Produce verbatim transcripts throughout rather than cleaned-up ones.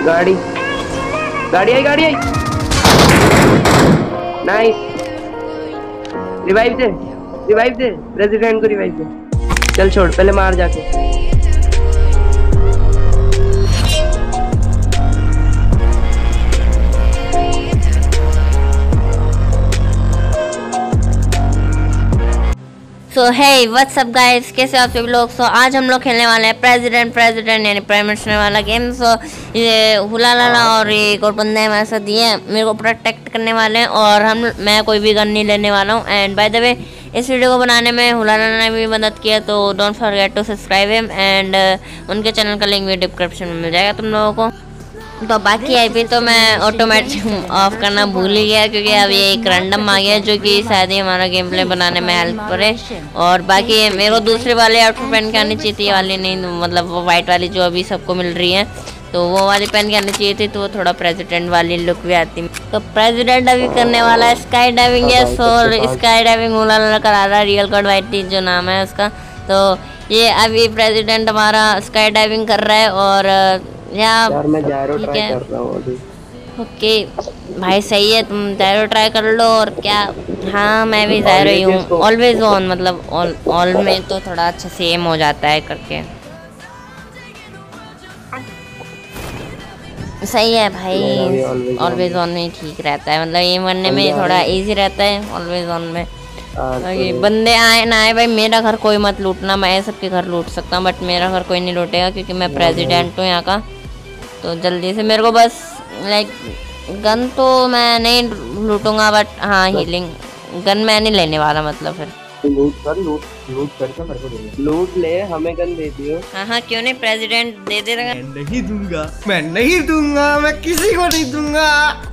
गाड़ी गाड़ी आई गाड़ी आई। नाइस। रिवाइव दे रिवाइव दे प्रेसिडेंट को रिवाइव दे। चल छोड़ पहले मार जाके। So hey what's up guys, कैसे आप सभी लोग। सो so, आज हम लोग खेलने वाले हैं प्रेसिडेंट प्रेसिडेंट यानी प्राइम मिनिस्टर वाला गेम। सो so, ये हुला लाला और एक और बंदे हमारे साथ दिए मेरे को प्रोटेक्ट करने वाले हैं और हम मैं कोई भी गन नहीं लेने वाला हूँ। एंड बाय द वे इस वीडियो को बनाने में हुला लाला ने भी मदद किया, तो don't forget to subscribe him and उनके चैनल का लिंक भी डिस्क्रिप्शन में मिल जाएगा तुम लोगों को। तो बाकी आईपी तो मैं ऑटोमेटिक ऑफ करना भूल ही गया क्योंकि अब ये एक रैंडम आ गया जो कि शायद ही हमारा गेम प्ले बनाने में हेल्प करे। और बाकी मेरे को दूसरे वाले आउटफिट पहन के आनी चाहिए थी, वाली नहीं, मतलब वो वाइट वाली जो अभी सबको मिल रही है, तो वो वाली पहन के आनी चाहिए थी, तो वो थोड़ा प्रेसिडेंट वाली लुक भी आती। तो प्रेसिडेंट अभी करने वाला है स्काई डाइविंग। यस, और स्काई डाइविंग हुला लाला करा रहा है, रियल गॉड वाइटी जो नाम है उसका। तो ये अभी प्रेसिडेंट हमारा स्काई डाइविंग कर रहा है और यार मैं जायरो ट्राई कर रहा हूँ अभी। ओके भाई सही है, तुम जायरो ट्राई कर लो। और क्या, हाँ मैं भी जायरो ही हूँ, ऑलवेज ऑन, मतलब ऑल ऑल में तो थोड़ा अच्छा सेम हो जाता है करके। सही है भाई, ऑलवेज ऑन में ठीक रहता है, मतलब ये मरने में थोड़ा इजी रहता है ऑलवेज ऑन में। बंदे आए ना आए भाई, मेरा घर कोई मत लूटना, मैं सबके घर लूट सकता हूँ बट मेरा घर कोई नहीं लूटेगा क्योंकि मैं प्रेसिडेंट हूँ यहाँ का। तो जल्दी से मेरे को बस लाइक गन तो मैं नहीं लूटूंगा बट हाँ हीलिंग गन मैं नहीं लेने वाला, मतलब फिर लूट कर लूट लूट करके मेरे को दे, लूट ले, हमें गन दे दियो। हाँ हाँ क्यों नहीं, प्रेसिडेंट दे दे रहा। मैं नहीं दूंगा मैं नहीं दूंगा मैं किसी को नहीं दूंगा।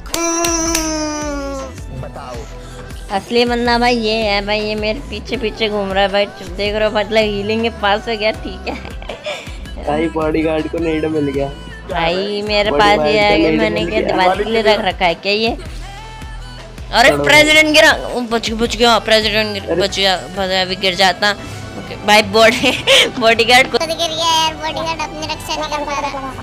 बताओ असली बंदा भाई ये है भाई, ये मेरे पीछे पीछे घूम रहा है भाई, देख रहे हो, मतलब हीलिंग के पास हो गया, ठीक है भाई बॉडीगार्ड को नेड मिल गया भाई मेरे पास ये है, मैंने क्या दिवाली के लिए रख रखा है क्या ये। अरे प्रेसिडेंट गिरा, बच बच गया प्रेसिडेंट, बच गया, अभी गिर जाता। ओके भाई बॉडी बॉडीगार्ड को गिर गया यार, बॉडीगार्ड अपनी रक्षा नहीं कर पा रहा।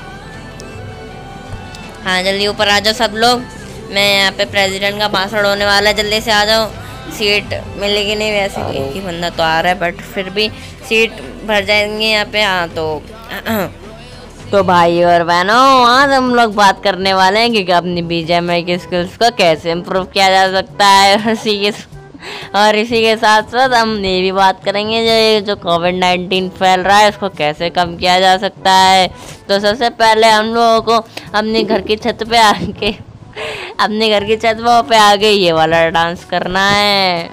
हाँ जल्दी ऊपर आ जाओ सब लोग, मैं यहाँ पे प्रेसिडेंट का भाषण होने वाला है, जल्दी से आ जाओ। सीट मिलेगी नहीं, वैसे एक ही बंदा तो आ रहा है बट फिर भी सीट भर जाएंगे यहाँ पे। हाँ तो तो भाई और बहनों आज हम लोग बात करने वाले हैं कि अपनी बीजेएमआई की स्किल्स को कैसे इम्प्रूव किया जा सकता है, और इसी के और इसी के साथ साथ हम ये भी बात करेंगे जो ये जो कोविड नाइन्टीन फैल रहा है उसको कैसे कम किया जा सकता है। तो सबसे पहले हम लोगों को अपने घर की छत पे आके अपने घर की छत पे आके ये वाला डांस करना है।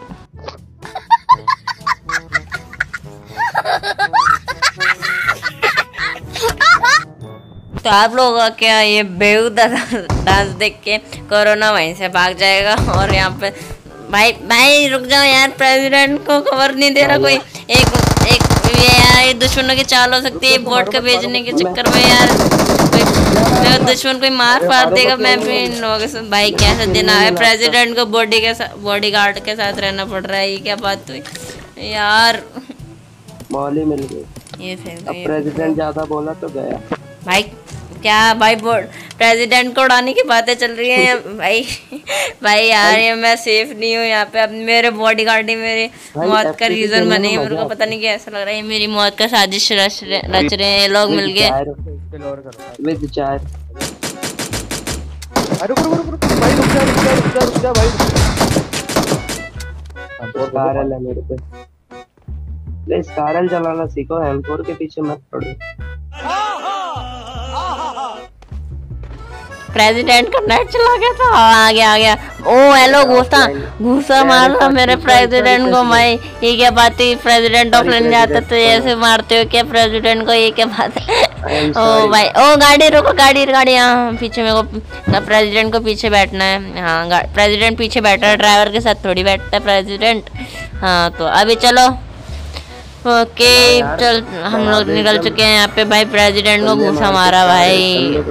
तो आप लोगों का क्या ये बेहुदा डांस देख के कोरोना वहीं से भाग जाएगा। और यहाँ पे भाई भाई रुक जाओ यार, प्रेसिडेंट को खबर नहीं दे रहा कोई। एक एक ये यार ये दुश्मनों की चाल हो सकती है, वोट का भेजने के चक्कर में यार कोई दुश्मन कोई मार फाड़ देगा। मैं भी इन लोगों से भाई कैसे देना है, प्रेसिडेंट को बॉडी के साथ बॉडी गार्ड के साथ रहना पड़ रहा है, ये क्या बात हुई यार। मौली मिल गई, ये प्रेसिडेंट ज्यादा बोला तो गया भाई। क्या भाई प्रेसिडेंट को उड़ाने की बातें चल रही हैं भाई। भाई यार ये मैं सेफ नहीं हूँ यहाँ पे, अब मेरे बॉडीगार्ड ही मेरी मौत का रीजन बने। मेरे को पता नहीं क्या ऐसा लग रहा है, मेरी मौत का साजिश रच रच रहे हैं लोग मिल गए। स्कारल चलाना सीखो, एम फोर के पीछे मत पड़ो। प्रेसिडेंट का नेट चला गया था, आ गया आ गया। ओ हेलो घूसा घूसा मार रहा मेरे प्रेसिडेंट को भाई, ये क्या बात है, प्रेसिडेंट ऑफ लेने जाते तो ऐसे मारते हो क्या प्रेसिडेंट को, ये क्या बात है। ओ भाई ओ गाड़ी रोको, गाड़ी गाड़ी यहाँ पीछे, मेरे को प्रेसिडेंट को पीछे बैठना है। हाँ प्रेसिडेंट पीछे बैठा है, ड्राइवर के साथ थोड़ी बैठता है प्रेसिडेंट। हाँ तो अभी चलो ओके चल हम लोग निकल चुके हैं यहाँ पे। भाई प्रेसिडेंट को घूसा मारा भाई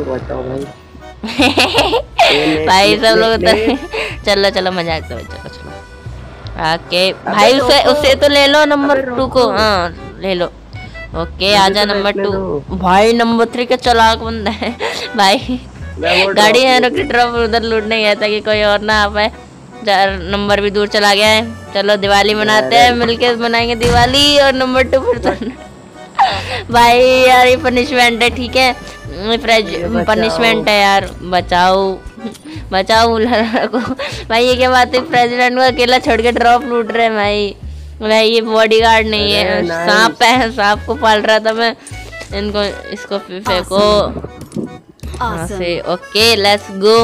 भाई सब लोग चलो चलो मजाक करो, चलो चलो ओके भाई। उसे उसे तो ले लो नंबर टू को, हाँ ले लो। ओके आजा नंबर टू। भाई नंबर थ्री का चालाक बंदा है भाई। गाड़ी है रुकी ड्रॉप उधर लूटने गया था कि कोई और ना आ पाए। चार नंबर भी दूर चला गया है। चलो दिवाली मनाते हैं मिलके, मनाएंगे दिवाली। और नंबर टू फिर तो भाई यार ये पनिशमेंट है, ठीक है पनिशमेंट है यार। बचाओ बचाओ हुलाला को भाई। ये क्या बात है, प्रेसिडेंट को अकेला छोड़ के ड्रॉप लूट रहे हैं भाई। भाई ये बॉडीगार्ड नहीं है, सांप है, सांप को पाल रहा था मैं। इनको इसको फेंको से। Okay let's go.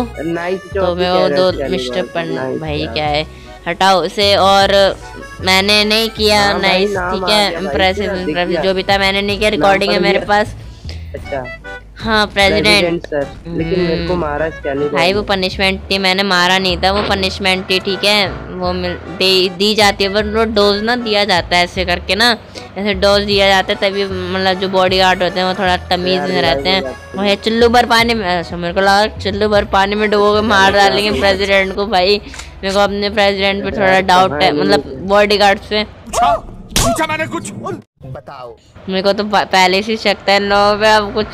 तो मैं वो दो मिस्टर पन भाई क्या है, हटाओ उसे। और मैंने नहीं किया नाइस, ठीक है इम्प्रेसिव जो भी था मैंने नहीं किया। रिकॉर्डिंग है मेरे पास। अच्छा हाँ प्रेसिडेंट सर, लेकिन मेरे को मारा क्या नहीं भाई। वो पनिशमेंट थी, मैंने मारा नहीं था, वो पनिशमेंट थी, ठीक है वो मिल दे, दी जाती है। पर वो डोज ना दिया जाता है ऐसे करके ना, ऐसे डोज दिया जाता है तभी मतलब जो बॉडी गार्ड होते हैं वो थोड़ा तमीज में रहते हैं। वही चुल्लू भर पानी में, अच्छा मेरे को लगा चुल्लू भर पानी में डुबो के मार डालेंगे प्रेसिडेंट को। भाई मेरे को अपने प्रेसिडेंट पे थोड़ा डाउट है, मतलब बॉडी गार्ड पे। पूछा मैंने कुछ बताओ। मेरे को तो पहले से शक था नो पे, अब कुछ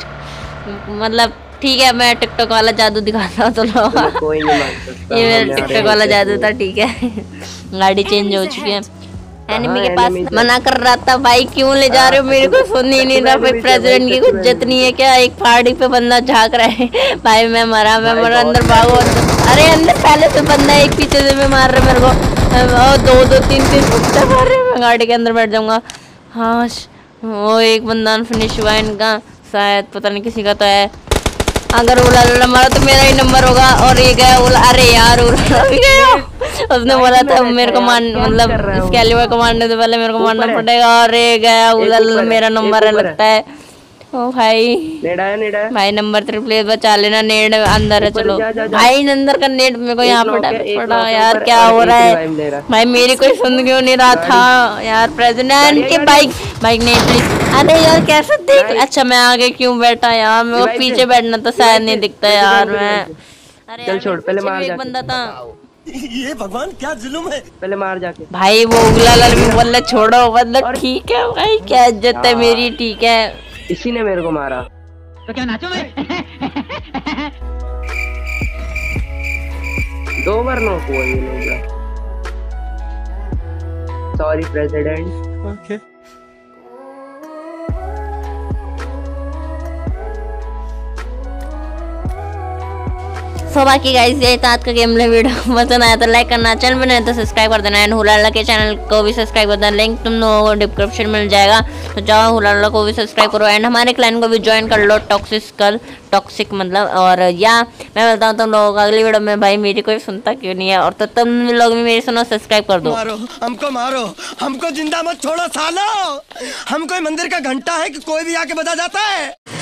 मतलब ठीक है। मैं टिकटॉक वाला जादू दिखाता हूँ तो लो कोई नहीं मान सकता। ये मेरा टिकटॉक वाला जादू था, ठीक है गाड़ी चेंज हो चुकी है। एनिमी के पास मना कर रहा था भाई, क्यों ले जा रहे हो, मेरे को सुन ही नहीं रहा भाई। प्रेसिडेंट की कुछ इज्जत नहीं है क्या? एक पहाड़ी पे बंदा झांक रहा है भाई। मैं मरा मैं मरा अंदर भागो। अरे अंदर पहले से बंदा एक पीछे से भी मार रहे मेरे को, दो दो तीन तीन कुत्ते मार रहे। मैं गाड़ी के अंदर बैठ जाऊंगा। हाँ वो एक बंदा फिनिश हुआ इनका शायद, पता नहीं किसी का तो है। अगर उला मारा तो मेरा ही नंबर होगा। और ये गया उला, अरे यार उला भी गया। उसने बोला था मेरे को मान मतलब कैलिबर को मारने से पहले मेरे को मारना पड़ेगा। और ये गया उला, मेरा नंबर है लगता है। ओ भाई नेड़ा है, नेड़ा है भाई। नंबर थ्री प्लीज बचा लेना। नेट अंदर है, चलो भाई अंदर का नेट मेरे को यहाँ पड़ा पड़ा यार। क्या हो रहा है भाई, मेरी कोई सुन क्यों नहीं रहा था यार। प्रेसिडेंट की बाइक बाइक नहीं। अरे यार कैसे देख, अच्छा मैं आगे क्यों बैठा यार, मेरे को पीछे बैठना तो शायद नहीं दिखता यार। मैं अरे चल छोड़, पहले मार एक बंदा था। ये भगवान क्या जुल्म है, पहले मार जाके भाई। वो उगला लाल भी बोल छोड़ो मतलब, ठीक है भाई क्या इज्जत है मेरी, ठीक है। इसी ने मेरे को मारा तो क्या नाचो मैं दो बार नो हुआ ये लोग। Sorry president. ओके सो बाकी गाइस ये था आज का गेम प्ले वीडियो। पसंद आया तो लाइक करना, चैनल पर नए तो सब्सक्राइब कर देना। एंड हुलाला के चैनल को भी सब्सक्राइब कर देना, लिंक तुम लोगों को डिस्क्रिप्शन मिल जाएगा। तो जाओ हुलाला को भी सब्सक्राइब करो। एंड हमारे क्लैन को भी ज्वाइन कर लो, टॉक्सिक कर टॉक्सिक मतलब। और या मैं बोलता हूँ तुम लोगों को अगली वीडियो में। भाई मेरी कोई सुनता क्यों नहीं है, और तो तुम लोग भी मेरी सुनो, सब्सक्राइब कर दो। मारो हमको, मारो हमको, जिंदा मत छोड़ो सालो। हम कोई मंदिर का घंटा है कि कोई भी आके बजा जाता है।